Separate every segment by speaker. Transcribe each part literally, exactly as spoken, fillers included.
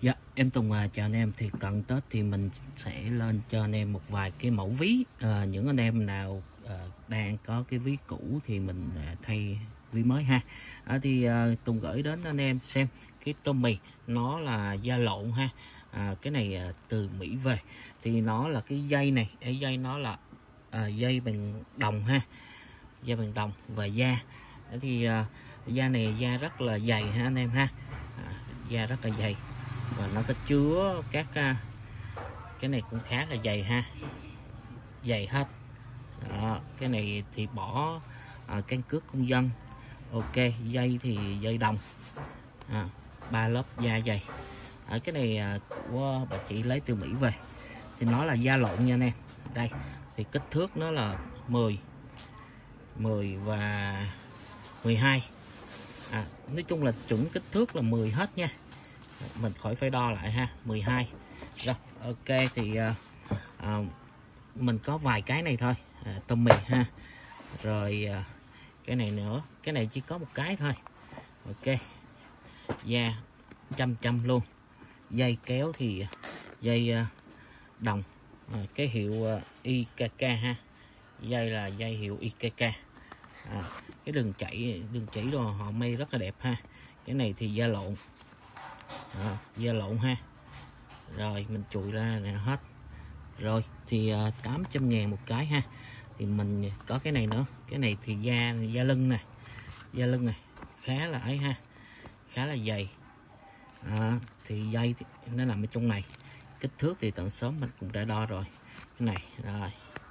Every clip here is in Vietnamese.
Speaker 1: Dạ, em Tùng à, chào anh em. Thì cận Tết thì mình sẽ lên cho anh em một vài cái mẫu ví. à, Những anh em nào à, đang có cái ví cũ thì mình à, thay ví mới ha. à, Thì à, Tùng gửi đến anh em xem cái Tommy, nó là da lộn ha. à, Cái này à, từ Mỹ về. Thì nó là cái dây này, cái dây nó là à, dây bằng đồng ha. Dây bằng đồng và da. Thì à, da này da rất là dày ha anh em ha. à, Da rất là dày và nó có chứa các cái này cũng khá là dày ha, dày hết. Đó, cái này thì bỏ à, căn cước công dân. Ok, dây thì dây đồng, à, ba lớp da dày. Ở cái này à, của bà chị lấy từ Mỹ về thì nó là da lộn nha anh em. Đây thì kích thước nó là mười mười và mười hai. à, nói chung là chuẩn kích thước là mười hết nha, mình khỏi phải đo lại ha. Mười hai rồi. Ok thì à, à, mình có vài cái này thôi. à, Tommy ha. Rồi à, cái này nữa, cái này chỉ có một cái thôi. Ok, da chăm chăm luôn. Dây kéo thì dây à, đồng, à, cái hiệu à, i ca ca ha. Dây là dây hiệu i ca ca. à, Cái đường chảy đường chỉ đồ họ may rất là đẹp ha. Cái này thì da lộn, à, da lộn ha. Rồi mình chùi ra nè hết. Rồi thì uh, tám trăm ngàn một cái ha. Thì mình có cái này nữa. Cái này thì da da lưng này, da lưng này khá là ấy ha, khá là dày. à, Thì dây thì nó nằm ở trong này. Kích thước thì tận sớm mình cũng đã đo rồi. Cái này rồi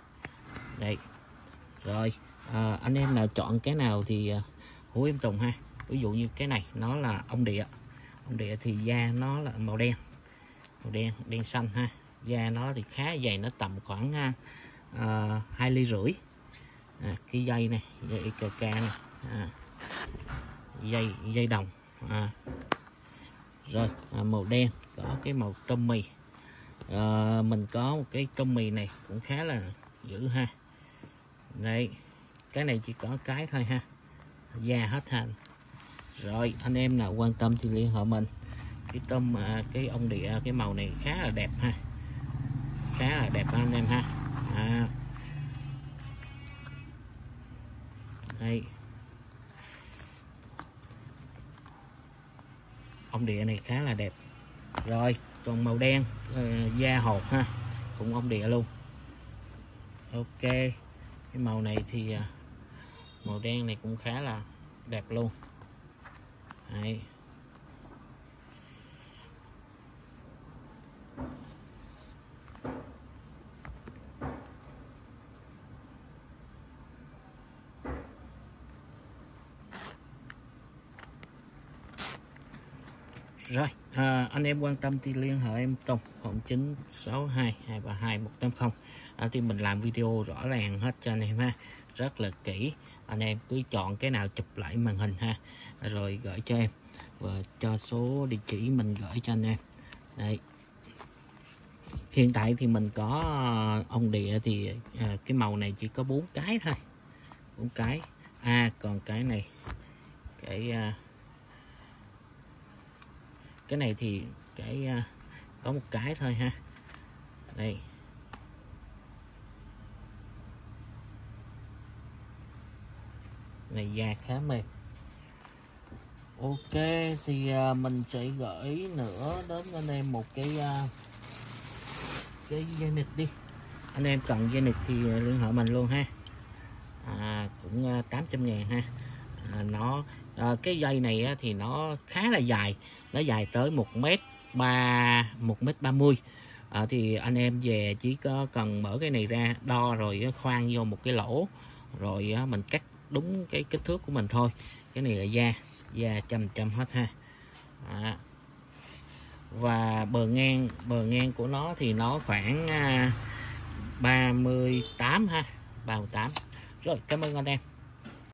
Speaker 1: đây. Rồi à, anh em nào chọn cái nào thì uh, hú em Tùng ha. Ví dụ như cái này nó là ông địa. Ông địa thì da nó là màu đen, màu đen đen xanh ha. Da nó thì khá dày, nó tầm khoảng uh, hai ly rưỡi. à, Cái dây này, dây i ca ca này, à, dây dây đồng. à. Rồi à, màu đen có cái màu Tommy. à, Mình có một cái Tommy này cũng khá là dữ ha. Đây, cái này chỉ có cái thôi ha, da hết ha. Rồi anh em nào quan tâm thì liên hệ mình. Cái tôm à, cái ông địa cái màu này khá là đẹp ha, khá là đẹp anh em ha. à. Đây, ông địa này khá là đẹp. Rồi còn màu đen uh, da hột ha, cũng ông địa luôn. Ok, cái màu này thì uh, màu đen này cũng khá là đẹp luôn. Đây. Rồi à, anh em quan tâm thì liên hệ em Tùng không chín sáu hai hai ba hai một tám không. à, Thì mình làm video rõ ràng hết cho anh em ha, rất là kỹ. Anh em cứ chọn cái nào chụp lại màn hình ha, rồi gửi cho em và cho số địa chỉ mình gửi cho anh em. Đây, hiện tại thì mình có ông địa thì à, cái màu này chỉ có bốn cái thôi, bốn cái. À còn cái này, cái à, cái này thì cái uh, có một cái thôi ha. Đây, này da khá mềm. Ok thì uh, mình sẽ gửi nữa đến anh em một cái uh, cái dây nịt đi. Anh em cần dây nịt thì liên hệ mình luôn ha. à, Cũng uh, tám trăm ngàn ha. à, Nó uh, cái dây này uh, thì nó khá là dài, nó dài tới một mét ba, một mét ba mươi. à, Thì anh em về chỉ có cần mở cái này ra, đo rồi khoan vô một cái lỗ, rồi mình cắt đúng cái kích thước của mình thôi. Cái này là da, da chăm chăm hết ha. à. Và bờ ngang, bờ ngang của nó thì nó khoảng ba mươi tám ha, ba mươi tám. Rồi cảm ơn anh em.